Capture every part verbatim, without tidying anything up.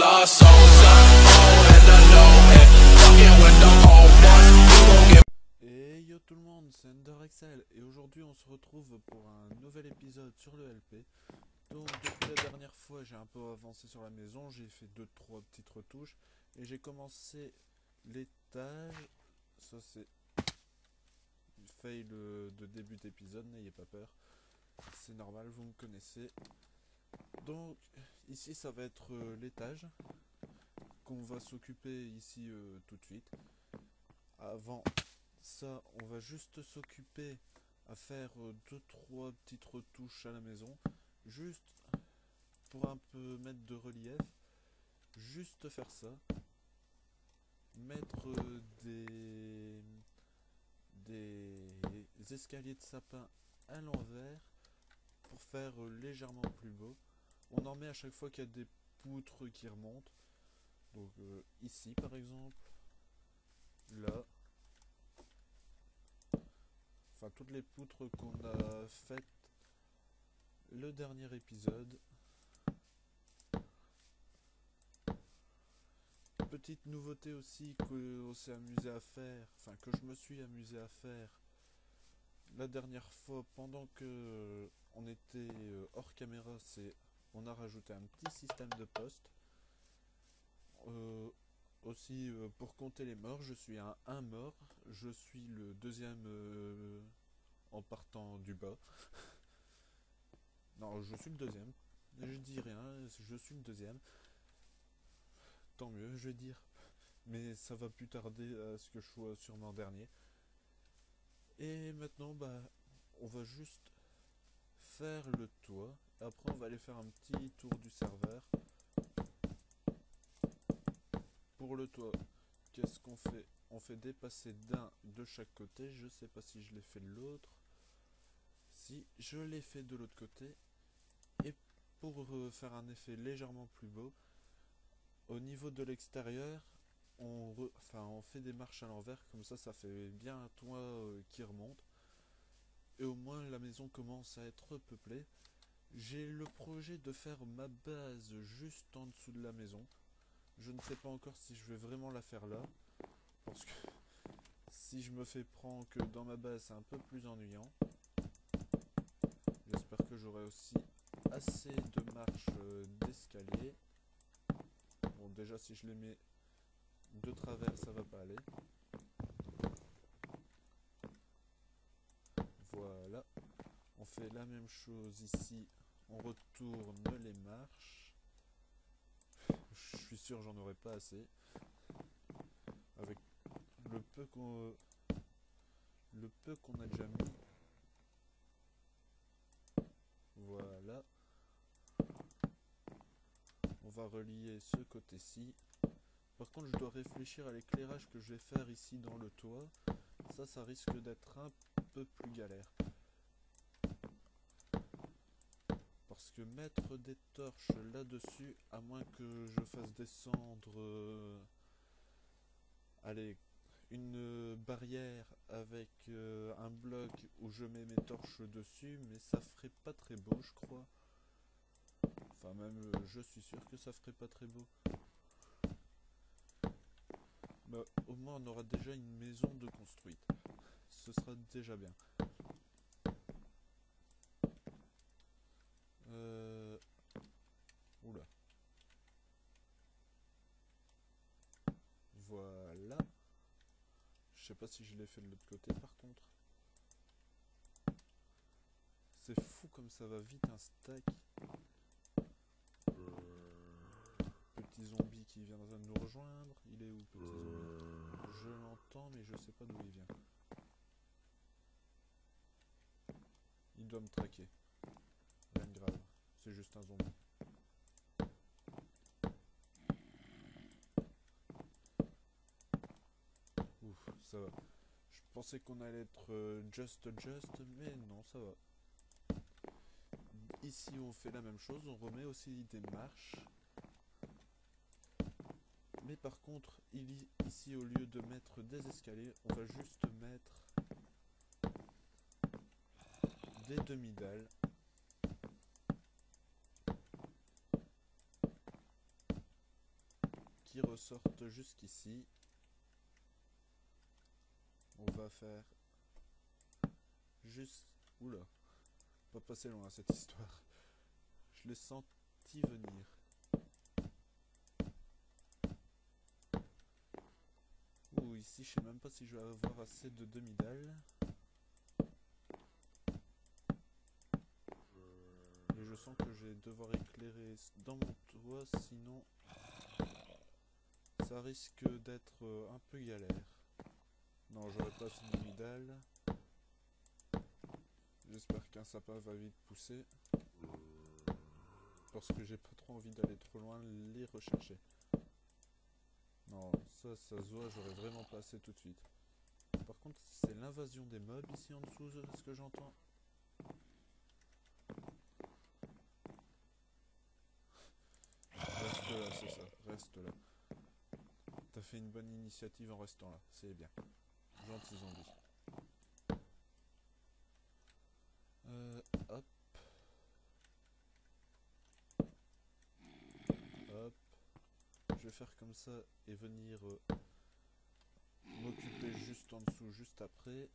are so simple and I know it. Fucking with the whole ones, you won't get. Et yo tout le monde, c'est Underexcel et aujourd'hui on se retrouve pour un nouvel épisode sur le L P. Donc depuis la dernière fois j'ai un peu avancé sur la maison, j'ai fait deux trois petites retouches et j'ai commencé l'étage. Ça c'est fail de début d'épisode, n'ayez pas peur, c'est normal, vous me connaissez. Donc ici ça va être euh, l'étage qu'on va s'occuper ici euh, tout de suite. Avant ça, on va juste s'occuper à faire euh, deux trois petites retouches à la maison, juste pour un peu mettre de relief, juste faire ça, mettre euh, des des escaliers de sapin à l'envers pour faire euh, légèrement plus beau. On en met à chaque fois qu'il y a des poutres qui remontent, donc euh, ici par exemple, là. Enfin, toutes les poutres qu'on a faites le dernier épisode. Petite nouveauté aussi qu'on s'est amusé à faire, enfin que je me suis amusé à faire la dernière fois pendant que on était hors caméra, c'est on a rajouté un petit système de poste. Euh, aussi euh, pour compter les morts, je suis à un mort, je suis le deuxième euh, en partant du bas. Non, je suis le deuxième. Je dis rien, je suis le deuxième. Tant mieux, je vais dire. Mais ça va plus tarder à ce que je sois sûrement dernier. Et maintenant, bah, on va juste faire le toit. Après, on va aller faire un petit tour du serveur. Pour le toit, qu'est-ce qu'on fait? On fait dépasser d'un de chaque côté. Je sais pas si je l'ai fait de l'autre. Si, je l'ai fait de l'autre côté. Et pour euh, faire un effet légèrement plus beau, au niveau de l'extérieur, on, re, enfin, on fait des marches à l'envers, comme ça ça fait bien un toit euh, qui remonte. Et au moins la maison commence à être peuplée. J'ai le projet de faire ma base juste en dessous de la maison. Je ne sais pas encore si je vais vraiment la faire là, parce que si je me fais prendre que dans ma base c'est un peu plus ennuyant. J'espère que j'aurai aussi assez de marches euh, d'escalier. Bon, déjà si je les mets de travers ça va pas aller. Voilà, on fait la même chose ici, on retourne les marches. Je suis sûr j'en aurai pas assez avec le peu qu'on le peu qu'on a déjà mis. Voilà, on va relier ce côté-ci. Par contre, je dois réfléchir à l'éclairage que je vais faire ici dans le toit. Ça, ça risque d'être un peu plus galère. Parce que mettre des torches là-dessus, à moins que je fasse descendre euh, allez, une barrière avec euh, un bloc où je mets mes torches dessus, mais ça ferait pas très beau, je crois. Enfin, même euh, je suis sûr que ça ferait pas très beau. Bah, au moins on aura déjà une maison de construite. Ce sera déjà bien. Euh... Oula. Voilà. Je sais pas si je l'ai fait de l'autre côté par contre. C'est fou comme ça va vite un stack. Petit zombie qui vient de nous rejoindre. Il est où, petit zombie? Je l'entends mais je sais pas d'où il vient. Il doit me traquer. Rien de grave. C'est juste un zombie. Ouf, ça va. Je pensais qu'on allait être euh, just just, mais non, ça va. Ici on fait la même chose, on remet aussi des marches. Mais par contre, il, ici au lieu de mettre des escaliers, on va juste mettre des demi-dalles. qui ressortent jusqu'ici. On va faire juste... Oula, pas passer loin cette histoire. Je l'ai senti venir. Ouh, ici je sais même pas si je vais avoir assez de demi-dalles. Et je sens que je vais devoir éclairer dans mon toit, sinon ça risque d'être un peu galère. Non, j'aurais pas assez de demi-dalles. J'espère qu'un sapin va vite pousser. Parce que j'ai pas trop envie d'aller trop loin les rechercher. Non, ça, ça se voit, j'aurais vraiment pas assez tout de suite. Par contre, c'est l'invasion des mobs ici en dessous, ce que j'entends. Reste là, c'est ça, reste là. T'as fait une bonne initiative en restant là, c'est bien. Gentil zombie. Euh, hop. Hop. Je vais faire comme ça et venir euh, m'occuper juste en dessous, juste après.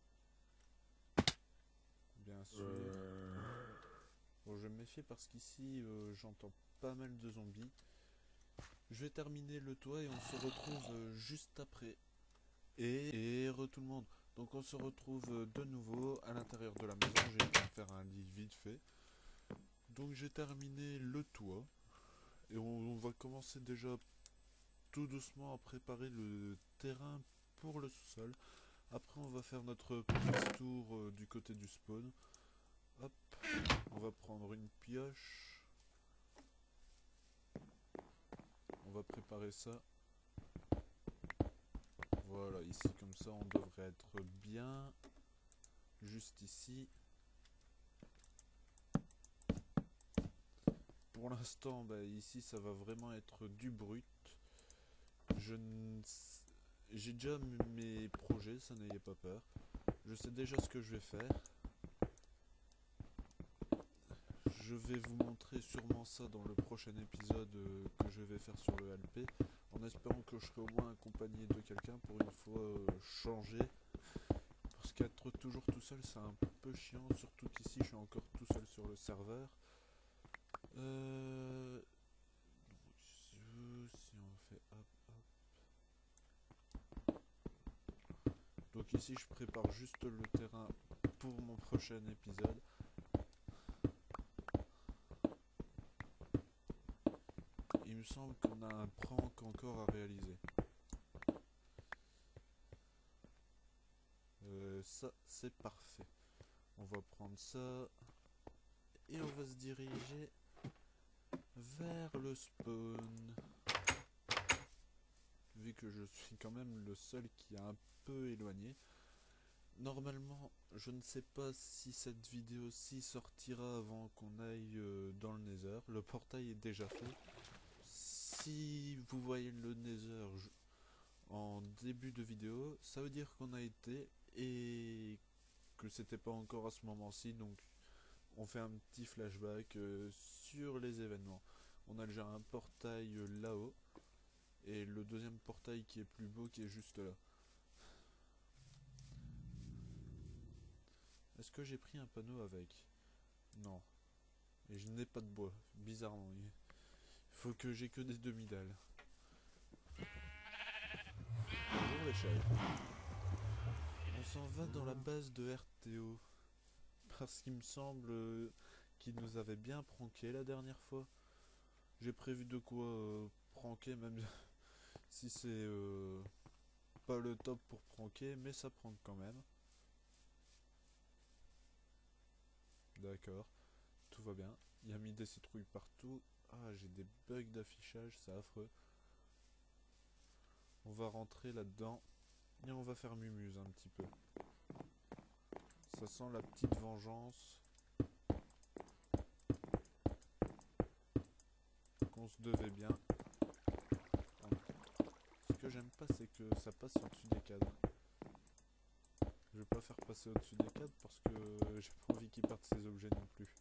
Bien sûr. Bon, je vais me méfier parce qu'ici euh, j'entends pas mal de zombies. Je vais terminer le toit et on se retrouve euh, juste après. Et, et re tout le monde. Donc on se retrouve euh, de nouveau à l'intérieur de la maison. J'ai pu me faire un lit vite fait. Donc j'ai terminé le toit. Et on, on va commencer déjà tout doucement à préparer le terrain pour le sous-sol. Après on va faire notre petit tour euh, du côté du spawn. Hop, on va prendre une pioche. On va préparer ça. Voilà, ici comme ça on devrait être bien. Juste ici. Pour l'instant, bah, ici ça va vraiment être du brut. Je ne... J'ai déjà mes projets, ça n'ayez pas peur. Je sais déjà ce que je vais faire. Je vais vous montrer sûrement ça dans le prochain épisode euh, que je vais faire sur le L P. En espérant que je serai au moins accompagné de quelqu'un pour une fois euh, changer. Parce qu'être toujours tout seul c'est un peu chiant. Surtout qu'ici je suis encore tout seul sur le serveur. Euh... Si on fait hop hop. Donc ici je prépare juste le terrain pour mon prochain épisode. Il me semble qu'on a un prank encore à réaliser. Euh, ça c'est parfait. On va prendre ça et on va se diriger vers le spawn. Vu que je suis quand même le seul qui est un peu éloigné. Normalement, je ne sais pas si cette vidéo-ci sortira avant qu'on aille euh, dans le Nether. Le portail est déjà fait. Si vous voyez le Nether en début de vidéo, ça veut dire qu'on a été et que c'était pas encore à ce moment-ci. Donc, on fait un petit flashback euh, sur les événements. On a déjà un portail euh, là-haut. Et le deuxième portail qui est plus beau qui est juste là. Est-ce que j'ai pris un panneau avec? Non. Et je n'ai pas de bois. Bizarrement. Il faut que j'ai que des demi-dalles. Bonjour l'échelle. On s'en va dans la base de R T O. Parce qu'il me semble euh, qu'il nous avait bien pranké la dernière fois. J'ai prévu de quoi euh, pranker même... Si c'est euh, pas le top pour pranker, mais ça prank quand même. D'accord, tout va bien. Il a mis des citrouilles partout. Ah, j'ai des bugs d'affichage, c'est affreux. On va rentrer là-dedans et on va faire mumuse un petit peu. Ça sent la petite vengeance qu'on se devait bien. Ce que j'aime pas, c'est que ça passe au-dessus des cadres. Je vais pas faire passer au-dessus des cadres parce que j'ai pas envie qu'ils perdent ces objets non plus.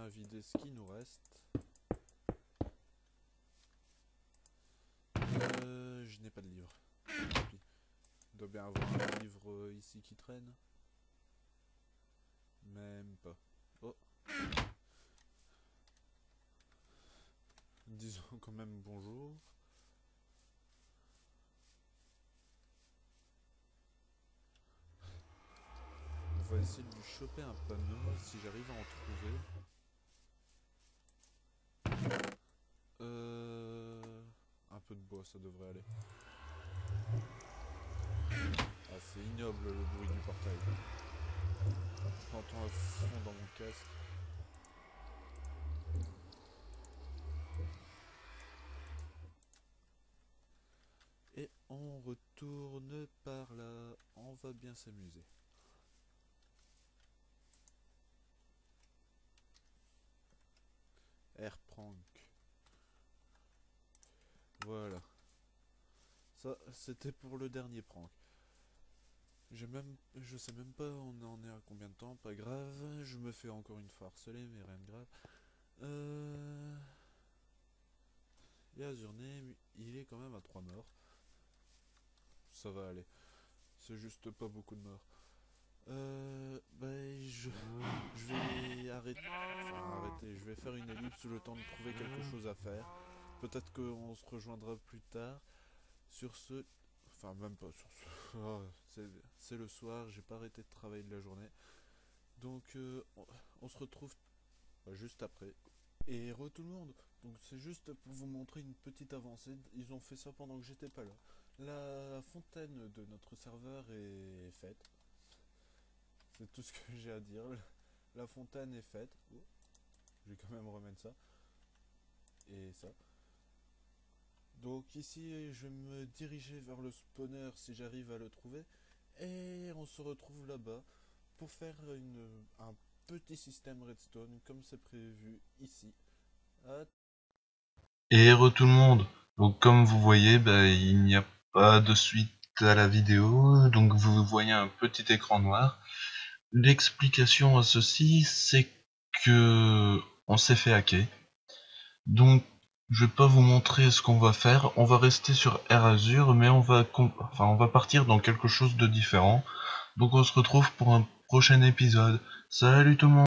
vider ce qui nous reste. Euh, je n'ai pas de livre. Tant pis. Il doit bien avoir un livre euh, ici qui traîne. Même pas. Oh. Disons quand même bonjour. On va essayer de lui choper un panneau si j'arrive à en trouver. Euh... Un peu de bois, ça devrait aller. Ah, c'est ignoble le bruit du portail. Je l'entends à fond dans mon casque. Et on retourne par là. On va bien s'amuser. Air prank. Voilà. Ça, c'était pour le dernier prank. J'ai même, je sais même pas on en est à combien de temps, pas grave. Je me fais encore une fois harceler, mais rien de grave. Euh... Et Azurname, il est quand même à trois morts. Ça va aller. C'est juste pas beaucoup de morts. Euh... Bah, je, je vais arrêter. Enfin, arrêter. Je vais faire une ellipse le temps de trouver quelque chose à faire. Peut-être qu'on se rejoindra plus tard. Sur ce... Enfin, même pas sur ce... Oh, c'est le soir, j'ai pas arrêté de travailler de la journée. Donc, euh, on, on se retrouve bah, juste après. Et re tout le monde. Donc, c'est juste pour vous montrer une petite avancée. Ils ont fait ça pendant que j'étais pas là. La fontaine de notre serveur est faite. C'est tout ce que j'ai à dire. La fontaine est faite. Oh, je vais quand même remettre ça. Et ça. Donc ici, je vais me diriger vers le spawner si j'arrive à le trouver. Et on se retrouve là-bas pour faire une, un petit système redstone comme c'est prévu ici. À... Et heureux tout le monde. Donc comme vous voyez, bah, il n'y a pas de suite à la vidéo. Donc vous voyez un petit écran noir. L'explication à ceci, c'est que on s'est fait hacker. Donc je vais pas vous montrer ce qu'on va faire. On va rester sur Air Azur, mais on va, enfin, on va partir dans quelque chose de différent. Donc on se retrouve pour un prochain épisode. Salut tout le monde.